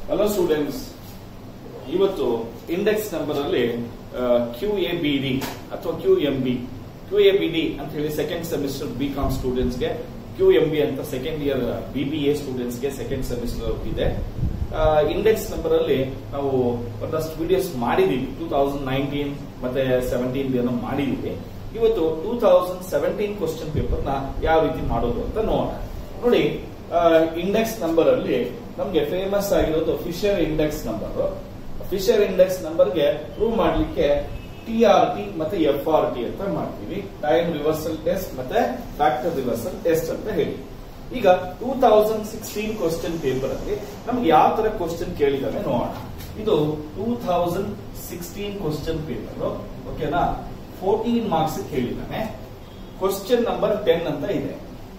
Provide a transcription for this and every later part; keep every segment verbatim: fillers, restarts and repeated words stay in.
Hello students, ಇವತ್ತು index number ಅಲ್ಲಿ Q A B D ಅಥವಾ Q M B Q A B D ಅಂತ ಹೇಳಿ ಸೆಕೆಂಡ್ ಸೆಮಿಸ್ಟರ್ ಬಿ ಕಾಮ್ ಸ್ಟೂಡೆಂಟ್ಸ್ಗೆ, Q M B ಅಂತ second year B B A ಸ್ಟೂಡೆಂಟ್ಸ್ಗೆ second semester ಇದೆ. Index number ಅಲ್ಲಿ ನಾವು ಒಂದಷ್ಟು ವಿಡಿಯೋಸ್ ಮಾಡಿದೀವಿ. ಟೂ ತೌಸಂಡ್ ನೈನ್ಟೀನ್ ಮತ್ತೆ ಸೆವೆಂಟೀನ್ ಏನೋ ಮಾಡಿದೀವಿ. ಇವತ್ತು two thousand seventeen question paper ನ ಯಾವ ರೀತಿ ಮಾಡೋದು ಅಂತ ನೋಡೋಣ. ನೋಡಿ, ಇಂಡೆಕ್ಸ್ ನಂಬರ್ ಅಲ್ಲಿ ನಮ್ಗೆ ಫೇಮಸ್ ಆಗಿರೋದು Fisher index number. Fisher index ನಂಬರ್ಗೆ ಪ್ರೂವ್ ಮಾಡ್ಲಿಕ್ಕೆ ಟಿ ಆರ್ ಟಿ ಮತ್ತೆ ಎಫ್ ಆರ್ ಟಿ ಅಂತ ಮಾಡ್ತೀವಿ. ಟೈಮ್ ರಿವರ್ಸಲ್ ಟೆಸ್ಟ್ ಮತ್ತೆ ಫ್ಯಾಕ್ಟರ್ ರಿವರ್ಸಲ್ ಟೆಸ್ಟ್ ಅಂತ ಹೇಳಿ. ಈಗ two thousand sixteen question paper ಅಲ್ಲಿ ನಮ್ಗೆ ಯಾವ ತರ ಕ್ವಶನ್ ಕೇಳಿದಾನೆ ನೋಡೋಣ. ಇದು two thousand sixteen question paper, ಓಕೆನಾ? ಫೋರ್ಟೀನ್ ಮಾರ್ಕ್ಸ್ ಕೇಳಿದಾನೆ. ಕ್ವಶನ್ ನಂಬರ್ ಟೆನ್ ಅಂತ ಇದೆ,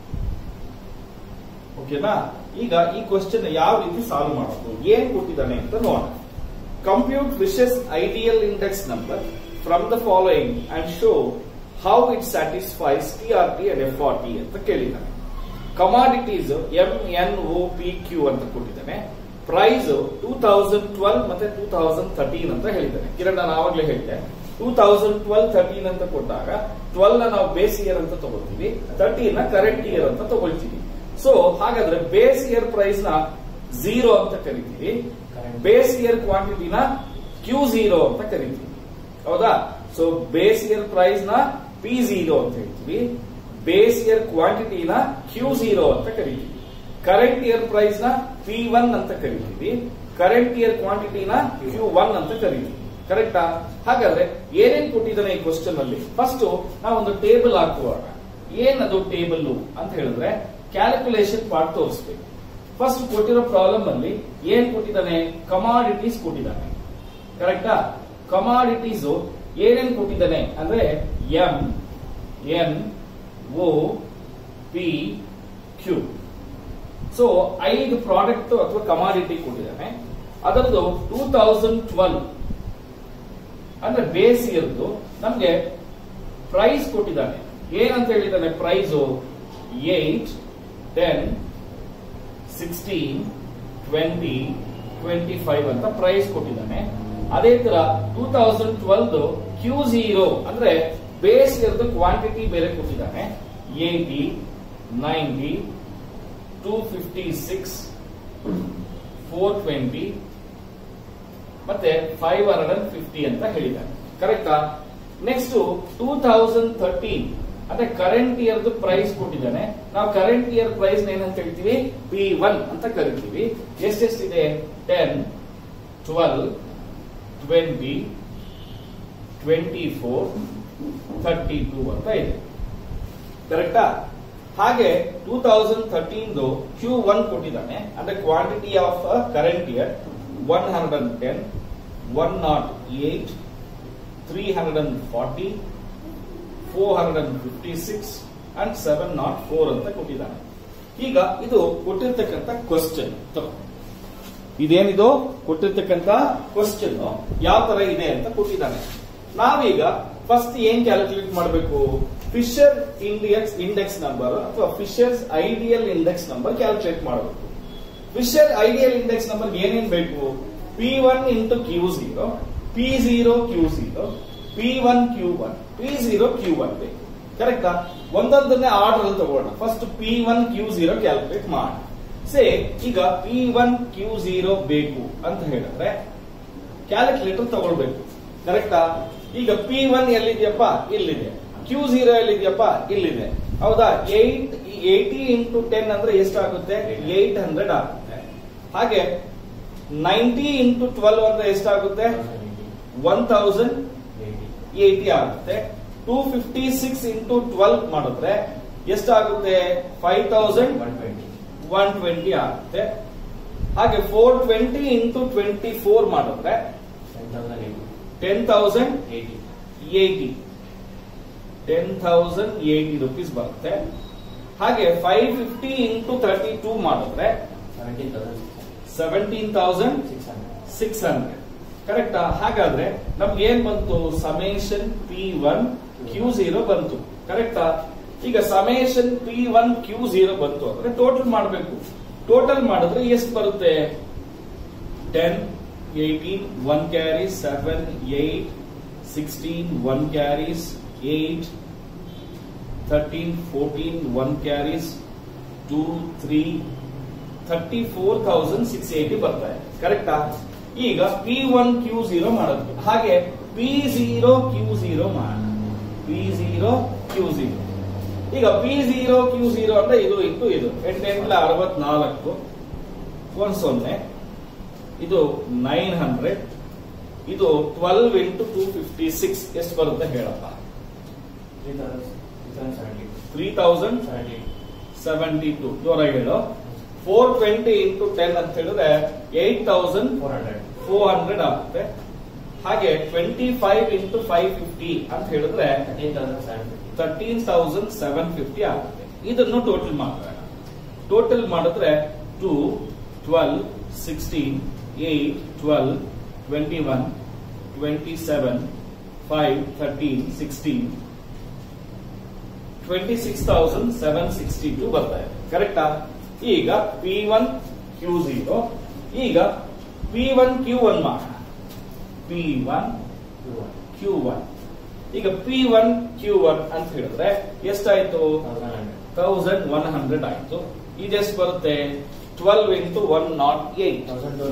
ಓಕೆನಾ? ಈಗ ಈ ಕ್ವಶನ್ ಯಾವ ರೀತಿ ಸಾಲ್ವ್ ಮಾಡೋದು, ಏನ್ ಕೊಟ್ಟಿದ್ದಾನೆ ಅಂತ ನೋಡೋಣ. Compute Fisher's ideal index number from the following and show how it satisfies T R T and F R T ಅಂತ ಕೇಳಿದ್ದಾನೆ. Commodities M N O P Q ಅಂತ ಕೊಟ್ಟಿದ್ದಾನೆ. ಪ್ರೈಸ್ ಟೂ ತೌಸಂಡ್ ಟ್ವೆಲ್ವ್ ಮತ್ತೆ ಟೂ ತೌಸಂಡ್ ಥರ್ಟೀನ್ ಅಂತ ಹೇಳಿದ್ದಾನೆ. ಕಿರಣ್, ನಾನು ಆವಾಗಲೇ ಹೇಳಿದೆ, ಟೂ ತೌಸಂಡ್ ಟ್ವೆಲ್ ಥರ್ಟೀನ್ ಅಂತ ಕೊಟ್ಟಾಗ ಟ್ವೆಲ್ ನ ನಾವು ಬೇಸ್ ಇಯರ್ ಅಂತ ತಗೊಳ್ತೀವಿ, ಥರ್ಟೀನ್ ನ ಕರೆಂಟ್ ಇಯರ್ ಅಂತ ತಗೊಳ್ತೀವಿ. ಸೊ ಹಾಗಾದ್ರೆ ಬೇಸ್ ಇಯರ್ ಪ್ರೈಸ್ ನ ಝೀರೋ ಅಂತ ಕರಿತೀವಿ, ಬೇಸ್ ಇಯರ್ ಕ್ವಾಂಟಿಟಿನ ಕ್ಯೂ ಝೀರೋ ಅಂತ ಕರಿತೀವಿ, ಹೌದಾ? ಸೊ ಬೇಸ್ ಇಯರ್ ಪ್ರೈಸ್ ನ ಪಿ ಝೀರೋ ಅಂತ ಹೇಳ್ತೀವಿ, ಬೇಸ್ ಇಯರ್ ಕ್ವಾಂಟಿಟಿನ ಕ್ಯೂ ಝೀರೋ ಅಂತ ಕರಿತೀವಿ, ಕರೆಂಟ್ ಇಯರ್ ಪ್ರೈಸ್ ನ ಪಿ ಒನ್ ಅಂತ ಕರಿತೀವಿ, ಕರೆಂಟ್ ಇಯರ್ ಕ್ವಾಂಟಿಟಿನ ಕ್ಯೂ ಒನ್ ಅಂತ ಕರಿತೀವಿ. ಕರೆಕ್ಟಾ? ಹಾಗಾದ್ರೆ ಏನೇನ್ ಕೊಟ್ಟಿದ್ದಾನೆ ಈ ಕ್ವಶನ್ ಅಲ್ಲಿ? ಫಸ್ಟ್ ನಾವೊಂದು ಟೇಬಲ್ ಹಾಕುವಾಗ ಏನದು ಟೇಬಲ್ ಅಂತ ಹೇಳಿದ್ರೆ ಕ್ಯಾಲ್ಕುಲೇಷನ್ ಪಾರ್ಟ್ ತೋರಿಸ್ಬೇಕು. ಫಸ್ಟ್ ಕೊಟ್ಟಿರೋ ಪ್ರಾಬ್ಲಮ್ ಅಲ್ಲಿ ಏನ್ ಕೊಟ್ಟಿದ್ದಾನೆ? ಕಮಾಡಿಟೀಸ್ ಕೊಟ್ಟಿದ್ದಾನೆ. ಕರೆಕ್ಟಾ? ಕಮಾಡಿಟೀಸ್ ಏನೇನ್ ಕೊಟ್ಟಿದ್ದಾನೆ ಅಂದ್ರೆ M N O P Q. So ಐದು ಪ್ರಾಡಕ್ಟ್ ಅಥವಾ ಕಮಾಡಿಟಿ ಕೊಟ್ಟಿದ್ದಾನೆ. ಅದರದ್ದು ಟೂ ತೌಸಂಡ್ ಟ್ವೆಲ್ವ್ ಅಂದ್ರೆ ಬೇಸ್ ಇಯರ್ದು ನಮ್ಗೆ ಪ್ರೈಸ್ ಕೊಟ್ಟಿದ್ದಾನೆ. ಏನಂತ ಹೇಳಿದ್ದಾನೆ? Price eight, ten, sixteen, twenty, twenty five ಅಂತ ಪ್ರೈಸ್ ಕೊಟ್ಟಿದ್ದಾನೆ. ಅದೇ ತರ two thousand twelve Q zero ಅಂದ್ರೆ ಬೇಸ್ ಇಯರ್ದು ಕ್ವಾಂಟಿಟಿ ಬೇರೆ ಕೊಟ್ಟಿದ್ದಾನೆ. Eighty, ninety, two fifty six, four twenty ಮತ್ತೆ ಫೈವ್ ಹಂಡ್ರೆಡ್ ಅಂಡ್ ಫಿಫ್ಟಿ ಅಂತ ಹೇಳಿದ್ದಾನೆ. ಕರೆಕ್ಟಾ? ನೆಕ್ಸ್ಟ್ ಟೂ ತೌಸಂಡ್ ಥರ್ಟೀನ್ ಅಂದ್ರೆ ಕರೆಂಟ್ ಇಯರ್ ಪ್ರೈಸ್ ಕೊಟ್ಟಿದ್ದಾನೆ. ನಾವು ಕರೆಂಟ್ ಇಯರ್ ಪ್ರೈಸ್ ಏನಂತ ಹೇಳ್ತೀವಿ? ಪಿ ಒನ್ ಅಂತ ಕರಿತೀವಿ. ಎಷ್ಟೆಷ್ಟಿದೆ? Ten, twelve, twenty, twenty four, thirty two ಅಂತ ಇದೆ. ಕರೆಕ್ಟಾ? ಹಾಗೆ two thousand thirteen Q one ಕೊಟ್ಟಿದ್ದಾನೆ. ಅಂದ್ರೆ quantity of current year one hundred and ten, one naught eight, three hundred and forty, four hundred and fifty six and seven naught four ಅಂತ ಕೊಟ್ಟಿದ್ದಾನೆ. ಈಗ ಇದು ಕೊಟ್ಟಿರ್ತಕ್ಕಂಥ ಕ್ವಶನ್. ಇದೇನಿದು ಕೊಟ್ಟಿರ್ತಕ್ಕಂಥ ಕ್ವಶನ್ ಯಾವ ತರ ಇದೆ ಅಂತ ಕೊಟ್ಟಿದ್ದಾನೆ. ನಾವೀಗ ಫಸ್ಟ್ ಏನ್ ಕ್ಯಾಲ್ಕುಲೇಟ್ ಮಾಡಬೇಕು? ಫಿಶರ್ ಇಂಡೆಕ್ಸ್ ಇಂಡೆಕ್ಸ್ ನಂಬರ್ ಅಥವಾ Fisher's ideal index number calculate ಮಾಡಬೇಕು. ಫಿಶರ್ ಐಡಿಯಲ್ ಇಂಡೆಕ್ಸ್ ನಂಬರ್ ಏನೇನ್ ಬೇಕು? P one into Q zero, P zero Q zero, P one Q one, P zero Q one ಬೇಕು. ಕರೆಕ್ಟಾ? ಒಂದೊಂದನ್ನೇ order ಅಲ್ಲಿ ತಗೋಣ. First P one Q zero calculate ಮಾಡಿ. Say ಈಗ ಪಿ ಒನ್ ಕ್ಯೂ ಝೀರೋ ಬೇಕು ಅಂತ ಹೇಳಿದ್ರೆ ಕ್ಯಾಲ್ಕುಲೇಟರ್ ತಗೊಳ್ಬೇಕು. ಕರೆಕ್ಟಾ? ಈಗ ಪಿ ಒನ್ ಎಲ್ಲಿದೆಯಪ್ಪ? ಇಲ್ಲಿದೆ. ಕ್ಯೂ ಝೀರೋ ಎಲ್ಲಿದೆಯಪ್ಪ? ಇಲ್ಲಿದೆ. ಹೌದಾ? ಏಟ್ ಏಟಿ ಇಂಟು ಟೆನ್ ಅಂದ್ರೆ ಎಷ್ಟಾಗುತ್ತೆ? ಏಟ್ ಹಂಡ್ರೆಡ್ ಆಗುತ್ತೆ. ಹಾಗೆ ನೈಂಟಿ ಇಂಟು ಟ್ವೆಲ್ವ್ ಅಂದ್ರೆ ಎಷ್ಟಾಗುತ್ತೆ? ಒನ್ ತೌಸಂಡ್ ಏಟಿ ಆಗುತ್ತೆ. Two fifty six into twelve ಮಾಡಿದ್ರೆ ಎಷ್ಟಾಗುತ್ತೆ? ಫೈವ್ ತೌಸಂಡ್ ಒನ್ ಟ್ವೆಂಟಿ ಆಗುತ್ತೆ. ಹಾಗೆ four twenty into twenty four ಮಾಡಿದ್ರೆ ten thousand eighty ten thousand eighty rupees ಬರುತ್ತೆ. ಹಾಗೆ five fifty into thirty two ಮಾಡಿದ್ರೆ ಸೆವೆಂಟೀನ್ ತೌಸಂಡ್ ಸಿಕ್ಸ್ ಹಂಡ್ರೆಡ್. ಕರೆಕ್ಟಾ? ಹಾಗಾದ್ರೆ ನಮ್ಗೆ ಏನ್ ಬಂತು? Summation P one Q zero ಬಂತು. ಕರೆಕ್ಟಾ? ಈಗ summation P one Q zero ಬಂತು ಅಂದ್ರೆ ಟೋಟಲ್ ಮಾಡಬೇಕು. ಟೋಟಲ್ ಮಾಡಿದ್ರೆ ಎಷ್ಟು ಬರುತ್ತೆ? ten, eighteen, one carries, seven, eight, sixteen, one carries, eight, thirteen, fourteen, one carries, two, three, thirty-four thousand six hundred eighty ಬರ್ತಾ ಇದೆ. ಕರೆಕ್ಟಾ? ಈಗ ಪಿ ಒನ್ ಕ್ಯೂ ಝೀರೋ ಮಾಡೋದು. ಹಾಗೆ ಪಿ ಝೀರೋ ಕ್ಯೂ ಝೀರೋ ಮಾಡೋಣ. P zero Q zero. ಈಗ P zero Q zero ಅಂದ್ರೆ ಇದು ಇತ್ತು ಇದು ಎಂಟೆಂಟ್ಲ ಅರವತ್ನಾಲ್ಕು, ಒಂದ್ ಸೊನ್ನೆ, ಇದು ನೈನ್ ಹಂಡ್ರೆಡ್, ಇದು twelve into two fifty six ಎಷ್ಟು ಬರುತ್ತೆ ಹೇಳಪ್ಪ? ತ್ರೀ ತೌಸಂಡ್ ಸೆವೆಂಟಿ ಟೂ ಜೋರಾಗಿ ಹೇಳು. ಫೋರ್ ಟ್ವೆಂಟಿ ಇಂಟು ಟೆನ್ ಅಂತ ಹೇಳಿದ್ರೆ eight thousand four hundred four hundred ಆಗುತ್ತೆ. ಹಾಗೆ twenty five into five fifty ಅಂತ ಹೇಳಿದ್ರೆ ತರ್ಟೀನ್ ತೌಸಂಡ್ ಸೆವೆನ್ ಫಿಫ್ಟಿ ಆಗುತ್ತೆ. ಇದನ್ನು ಟೋಟಲ್ ಮಾಡೋಣ. ಟೋಟಲ್ ಮಾಡಿದ್ರೆ two, twelve, sixteen, eight, twelve, twenty one, twenty seven, five, thirteen, sixteen, twenty six thousand seven sixty two ಬರ್ತಾ ಇದೆ. ಕರೆಕ್ಟಾ? ಈಗ ಪಿ ಒನ್ ಕ್ಯೂ ಝೀರೋ. ಈಗ ಪಿ ಒನ್ ಕ್ಯೂ ಒನ್ ಮಾಡೋಣ. P one Q one. ಈಗ P one Q one ಅಂತ ಹೇಳಿದ್ರೆ ಎಷ್ಟಾಯ್ತು? ತೌಸಂಡ್ ಒನ್ ಹಂಡ್ರೆಡ್ ಆಯ್ತು. ಇದೆಷ್ಟು ಬರುತ್ತೆ? Twelve into one naught eight,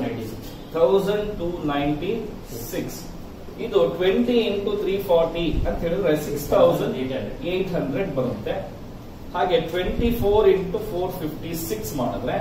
thousand two ninety six. ಇದು ಟ್ವೆಂಟಿ ಇಂಟು ತ್ರೀ ಫಾರ್ಟಿ ಅಂತ ಹೇಳಿದ್ರೆ ಸಿಕ್ಸ್ ತೌಸಂಡ್ ಏಟ್ ಹಂಡ್ರೆಡ್ ಬರುತ್ತೆ. ಹಾಗೆ twenty four into four fifty six ಮಾಡಿದ್ರೆ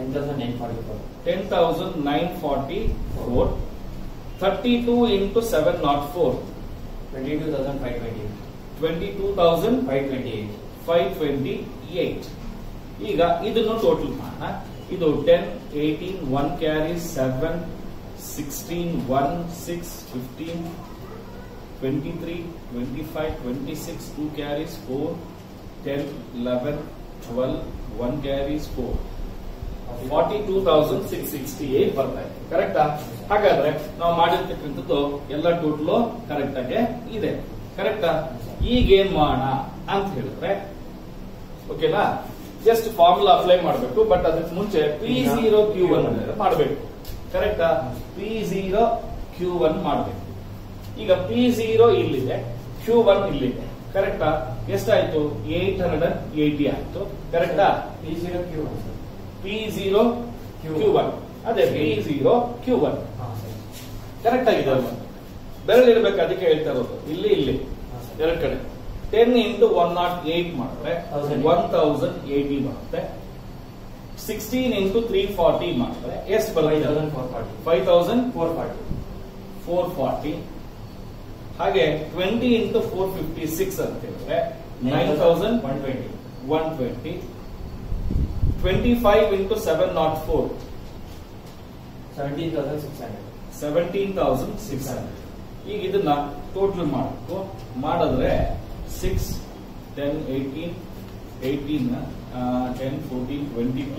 ten thousand nine forty four. Thirty two into seven naught four twenty two thousand five twenty twenty two thousand five twenty eight five twenty eight. ಈಗ ಇದನ್ನು total ಮಾಡೋಣ. ಇದು ten, eighteen, one carry, seven, sixteen, one, six, fifteen, twenty three, twenty five, twenty six, two carries, four, ten, eleven, twelve, one carries, four, forty two thousand six sixty eight ಬರ್ತಾ ಇದೆ. ಕರೆಕ್ಟಾ? ಹಾಗಾದ್ರೆ ನಾವು ಮಾಡಿರ್ತಕ್ಕಂಥದ್ದು ಎಲ್ಲ total correct ಆಗಿ ಇದೆ. ಕರೆಕ್ಟಾ? ಈಗ ಏನ್ ಮಾಡೋಣ ಅಂತ ಹೇಳಿದ್ರೆ, ಓಕೆನಾ, ಜಸ್ಟ್ ಫಾರ್ಮುಲಾ ಅಪ್ಲೈ ಮಾಡಬೇಕು. ಬಟ್ ಅದಕ್ಕೆ ಮುಂಚೆ ಪಿ ಝೀರೋ ಕ್ಯೂ ಒನ್ ಮಾಡಬೇಕು. ಕರೆಕ್ಟಾ? ಪಿ ಝೀರೋ ಕ್ಯೂ ಒನ್ ಮಾಡಬೇಕು. ಈಗ ಪಿ ಝೀರೋ ಇಲ್ಲಿದೆ, ಕ್ಯೂ ಒನ್ ಇಲ್ಲಿದೆ. ಕರೆಕ್ಟಾ? ಎಷ್ಟಾಯ್ತು? ಏಟ್ ಹಂಡ್ರೆಡ್ ಏಟಿ ಆಯ್ತು. ಕರೆಕ್ಟಾ? P zero Q one P zero Q one ಅದೇ P zero Q one correct ಆಗಿದೆ. ಬೆರಳಿರ್ಬೇಕು, ಅದಕ್ಕೆ ಹೇಳ್ತಾ ಇರೋದು. ಇಲ್ಲಿ ಇಲ್ಲಿ ಎರಡು ಕಡೆ ten into one naught eight ಮಾಡಿದ್ರೆ ಒನ್ ತೌಸಂಡ್ ಏಟಿ ಬರುತ್ತೆ. ಸಿಕ್ಸ್ಟೀನ್ ಇಂಟು ತ್ರೀ ಫಾರ್ಟಿ ಮಾಡಿದ್ರೆ ಎಷ್ಟು ಬರುತ್ತೆ? Five thousand four forty four forty. ಹಾಗೆ twenty into four fifty six ಅಂತ ಹೇಳಿದ್ರೆ nine thousand one twenty one twenty. Twenty five into seven naught four seventeen thousand six hundred seventeen thousand six hundred. ಈಗ ಇದನ್ನ total ಮಾಡಬೇಕು. ಮಾಡಿದ್ರೆ six, ten, eighteen, eighteen, ten, fourteen, twenty two,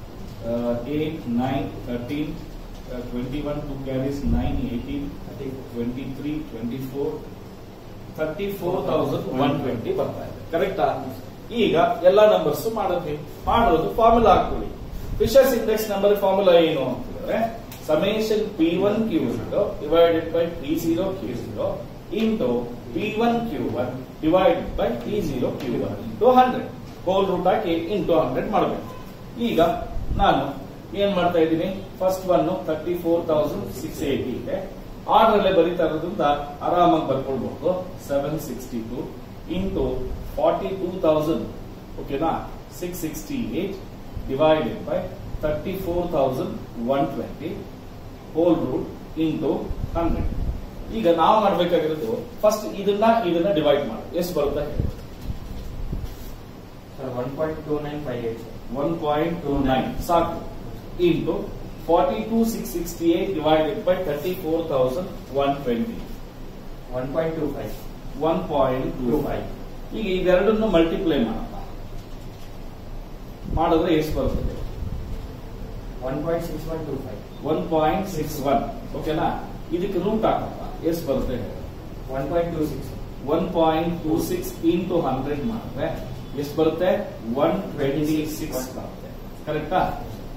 eight, nine, thirteen, twenty one, two carries, nine, eighteen, twenty three, twenty four, thirty four thousand one twenty ಬರ್ತಾ ಇದೆ. ಕರೆಕ್ಟಾ? ಈಗ ಎಲ್ಲಾ numbers ಮಾಡೋದು ಮಾಡೋದು ಫಾರ್ಮುಲಾ ಹಾಕೊಳ್ಳಿ. ಫಿಶರ್ಸ್ ಇಂಡೆಕ್ಸ್ ನಂಬರ್ ಫಾರ್ಮುಲಾ ಏನು ಅಂತ ಹೇಳಿದ್ರೆ summation P one Q zero divided by P zero Q zero into P one Q one divided by P zero Q one into hundred. Whole root ಹಾಕಿ into hundred ಮಾಡಬೇಕು. ಈಗ ನಾನು ಏನ್ ಮಾಡ್ತಾ ಇದ್ದೀನಿ? First one thirty four thousand six eighty ಇದೆ. Order ಬರೀತಾ ಇರೋದ್ರಿಂದ ಆರಾಮಾಗಿ ಬರ್ಕೊಳ್ಬಹುದು. Seven sixty two into forty two thousand ಓಕೆನಾ six sixty eight divided by thirty four thousand one twenty hole root into hundred. ಈಗ ನಾವು ಮಾಡಬೇಕಾಗಿರೋದು ಫಸ್ಟ್ ಇದನ್ನ ಇದನ್ನ ಡಿವೈಡ್ ಮಾಡಿ ಎಷ್ಟು ಬರುತ್ತೆ ಹೇಳಿ? One point two nine five eight one point two nine ಸಾಕು. Into forty two six sixty eight divided by thirty four thousand one twenty one point two five one point two five. ಈಗ ಇವೆರಡನ್ನು multiply ಮಾಡೋಣ. ಮಾಡಿದ್ರೆ ಎಷ್ಟು ಬರ್ತದೆ? One point six one two five one point six one ಓಕೆನಾ? ಇದಕ್ಕೆ root ಹಾಕಪ್ಪ ಎಷ್ಟು ಬರುತ್ತೆ? One point two six one point two six into hundred ಮಾಡಿದ್ರೆ ಎಷ್ಟು ಬರುತ್ತೆ? ಒನ್ ಟ್ವೆಂಟಿ ಸಿಕ್ಸ್ ಬರುತ್ತೆ. ಕರೆಕ್ಟಾ?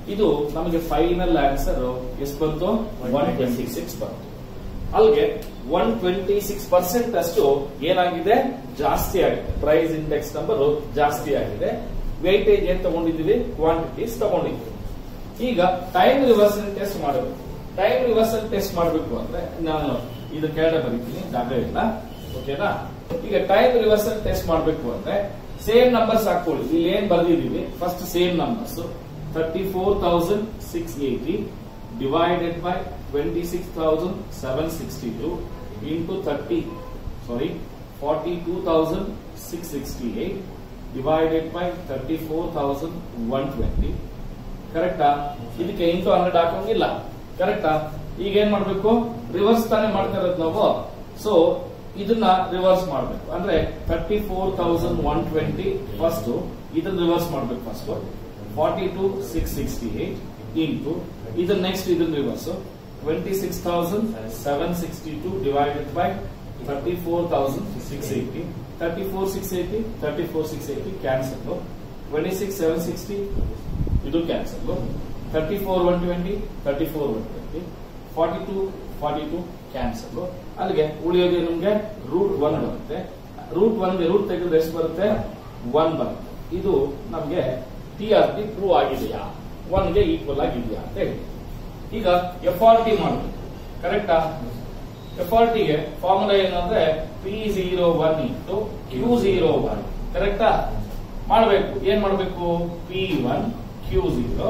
ಇದು ನಮಗೆ ಫೈನಲ್ ಆನ್ಸರ್ ಎಷ್ಟು ಬಂತು ಒನ್ ಟ್ವೆಂಟಿ ಸಿಕ್ಸ್ ಬಂತು. ಅಲ್ಲಿಗೆ ಒನ್ ಟ್ವೆಂಟಿ ಸಿಕ್ಸ್ ಪರ್ಸೆಂಟ್ ಅಷ್ಟು ಏನಾಗಿದೆ ಜಾಸ್ತಿ ಆಗಿದೆ. ಪ್ರೈಸ್ ಇಂಡೆಕ್ಸ್ ನಂಬರ್ ಜಾಸ್ತಿ ಆಗಿದೆ. ವೇಟೇಜ್ ಏನ್ ತಗೊಂಡಿದ್ದೀವಿ ಕ್ವಾಂಟಿಟೀಸ್ ತಗೊಂಡಿದ್ದೀವಿ. ಈಗ ಟೈಮ್ ರಿವರ್ಸಲ್ ಟೆಸ್ಟ್ ಮಾಡಬೇಕು. ಟೈಮ್ ರಿವರ್ಸಲ್ ಟೆಸ್ಟ್ ಮಾಡಬೇಕು ಅಂದ್ರೆ ನಾನು ಇದು ಕೆಳಗಡೆ ಬರೀತೀನಿ, ಜಾಗ ಇಲ್ಲ, ಓಕೆನಾ. ಈಗ ಟೈಮ್ ರಿವರ್ಸಲ್ ಟೆಸ್ಟ್ ಮಾಡಬೇಕು ಅಂದ್ರೆ ಸೇಮ್ ನಂಬರ್ಸ್ ಹಾಕೊಳ್ಳಿ. ಇಲ್ಲಿ ಏನ್ ಬರೆದಿದ್ದೀವಿ first same numbers thirty four thousand six eighty divided by twenty-six thousand seven hundred sixty-two into thirty, sorry, forty-two thousand six hundred sixty-eight divided by thirty-four thousand one hundred twenty. ಕರೆಕ್ಟಾ? ಇದಕ್ಕೆ into hundred ಹಾಕೋಂಗಿಲ್ಲ. ಕರೆಕ್ಟಾ? ಈಗ ಏನ್ ಮಾಡ್ಬೇಕು, reverse ತಾನೇ ಮಾಡ್ತಾ ಇರೋದು ನಾವು. ಸೊ ಇದನ್ನ ರಿವರ್ಸ್ ಮಾಡ್ಬೇಕು ಅಂದ್ರೆ thirty four thousand one twenty first ಇದನ್ನ ರಿವರ್ಸ್ ಮಾಡ್ಬೇಕು. First forty two six sixty eight into ಇದು ನೆಕ್ಸ್ಟ್ ಇದನ್ನ reverse twenty six thousand seven sixty two divided by thirty four thousand six eighty. Thirty four six eighty thirty four six eighty cancel. Twenty six seven sixty ಇದು cancel. Thirty four one twenty thirty four one twenty forty two forty two cancel. ಅಲ್ಲಿಗೆ ಉಳಿಯೋದು ನಮ್ಗೆ root one ಬರುತ್ತೆ. Root ಒನ್ಗೆ root ತೆಗೆದ್ರೆ ಎಷ್ಟು ಬರುತ್ತೆ, one ಬರುತ್ತೆ. ಇದು ನಮ್ಗೆ ಟಿ ಆರ್ ಟಿ ಟ್ರೂ ಆಗಿದೆಯಾ, ಒನ್ಗೆ ಈಕ್ವಲ್ ಆಗಿದೆಯಾ ಅಂತ ಹೇಳಿ. ಈಗ ಎಫ್ ಆರ್ ಟಿ ಮಾಡಬೇಕು. ಕರೆಕ್ಟಾ? ಎಫ್ ಆರ್ ಟಿಗೆ ಫಾರ್ಮುಲಾ ಏನಂದ್ರೆ P zero one into Q zero one. ಕರೆಕ್ಟಾ? ಮಾಡಬೇಕು. ಏನ್ ಮಾಡಬೇಕು, P one Q zero,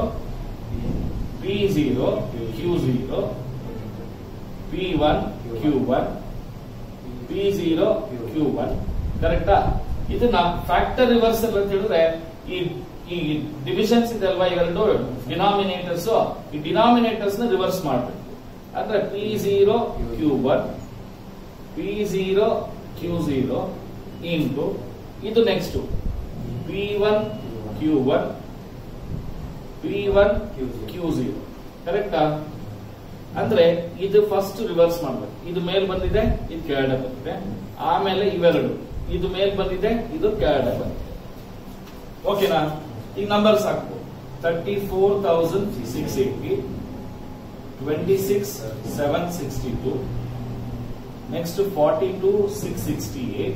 P zero Q zero, P one Q one, P zero Q one. ಕರೆಕ್ಟಾ? ಇದನ್ನ ಫ್ಯಾಕ್ಟರ್ ರಿವರ್ಸಲ್ ಅಂತ ಹೇಳಿದ್ರೆ ಈ ಈ ಡಿವಿಷನ್ಸ್ ಇದಲ್ವಾ ಇವೆರಡು ಡಿನಾಮಿನೇಟರ್ಸ್, ಈ ಡಿನಾಮಿನೇಟರ್ಸ್ ನ ರಿವರ್ಸ್ ಮಾಡಬೇಕು. ಅಂದ್ರೆ P zero Q one, P zero Q zero into ಇದು next P one Q one, P one Q zero. ಕರೆಕ್ಟಾ? ಅಂದ್ರೆ ಇದು ಫಸ್ಟ್ ರಿವರ್ಸ್ ಮಾಡ್ಬೇಕು. ಇದು ಮೇಲ್ ಬಂದಿದೆ, ಇದು ಕೆಳಗಡೆ ಬಂದಿದೆ. ಆಮೇಲೆ ಇವೆರಡು ಇದು ಮೇಲ್ ಬಂದಿದೆ, ಇದು ಕೆಳಗಡೆ ಬಂದಿದೆ. ಓಕೆನಾ? ಈಗ ನಂಬರ್ಸ್ ಹಾಕ್ಬೋದು. Thirty four thousand six eighty, twenty six seven sixty two, next forty two six sixty eight,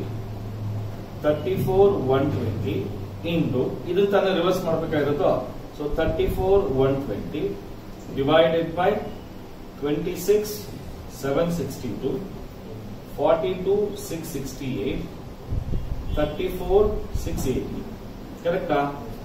thirty four one twenty into ಇದು ತಾನೇ ರಿವರ್ಸ್ ಮಾಡ್ಬೇಕಾಗಿರುತ್ತೋ. So thirty four one twenty divided by twenty six seven sixty two, forty two six sixty eight, thirty four six eighty. ಕರೆಕ್ಟಾ?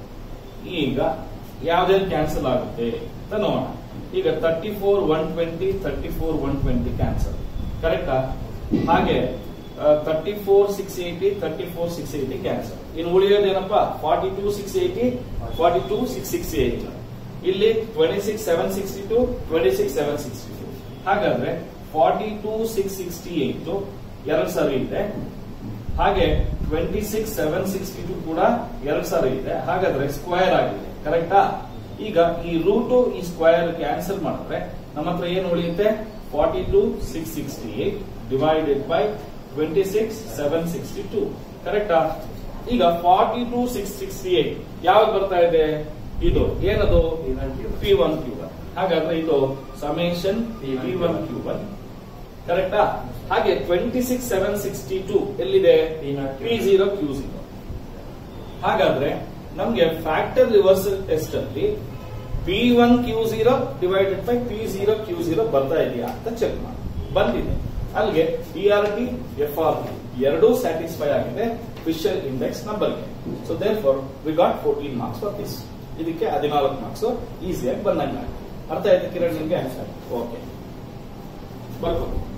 ಈಗ ಯಾವ್ದೇನು cancel ಆಗುತ್ತೆ ಅಂತ ನೋಡೋಣ. ಈಗ thirty four one twenty thirty four one twenty cancel. ಕರೆಕ್ಟಾ? ಹಾಗೆ thirty four six eighty thirty four six eighty cancel. ಇನ್ನು ಉಳಿಯೋದೇನಪ್ಪ, forty two six eighty forty two six sixty eight. ಇಲ್ಲಿ twenty six seven sixty two twenty six seven sixty two. ಹಾಗಾದ್ರೆ forty two six sixty eight ಎರಡು ಸಾರಿ ಇದೆ. ಹಾಗೆ twenty six seven sixty two ಕೂಡ ಎರಡು ಸಾರಿ ಇದೆ. ಹಾಗಾದ್ರೆ ಸ್ಕ್ವೇರ್ ಆಗಿದೆ. ಕರೆಕ್ಟಾ? ಈಗ ಈ ರೂಟು ಈ ಸ್ಕ್ವೇರ್ ಕ್ಯಾನ್ಸಲ್ ಮಾಡಿದ್ರೆ ನಮ್ಮ ಹತ್ರ ಏನು ಉಳಿಯುತ್ತೆ, forty two six sixty eight divided by twenty six seven sixty two. ಕರೆಕ್ಟಾ? ಈಗ forty two six sixty eight ಯಾವ್ದು ಬರ್ತಾ ಇದೆ, ಇದು ಏನದು ಪಿ ಒನ್ ಕ್ಯೂ ಒನ್. ಹಾಗಾದ್ರೆ ಇದು summation P one Q one. ಕರೆಕ್ಟಾ? ಹಾಗೆ twenty six seven sixty two ಎಲ್ಲಿದೆ, ಪಿ ಜೀರೋ ಕ್ಯೂ ಜೀರೋ. ಹಾಗಾದ್ರೆ ನಮ್ಗೆ ಫ್ಯಾಕ್ಟರ್ ರಿವರ್ಸಲ್ ಟೆಸ್ಟ್ ಅಲ್ಲಿ P one Q zero divided by P zero Q zero ಬರ್ತಾ ಇದೆಯಾ ಅಂತ ಚೆಕ್ ಮಾಡಿ. ಬಂದಿದೆ. ಅಲ್ಲಿಗೆ T R T F R T ಎರಡೂ ಸ್ಯಾಟಿಸ್ಫೈ ಆಗಿದೆ ಫಿಶರ್ ಇಂಡೆಕ್ಸ್ ನಂಬರ್ಗೆ. So therefore we got fourteen marks for this. ಇದಕ್ಕೆ ಹದಿನಾಲ್ಕು ಮಾರ್ಕ್ಸ್ ಈಸಿಯಾಗಿ ಬಂದಂಗ. ಅರ್ಥ ಆಯ್ತು ಕಿರಣ್ ನಿಮ್ಗೆ? ಓಕೆ, ಬರ್ಬೋದು.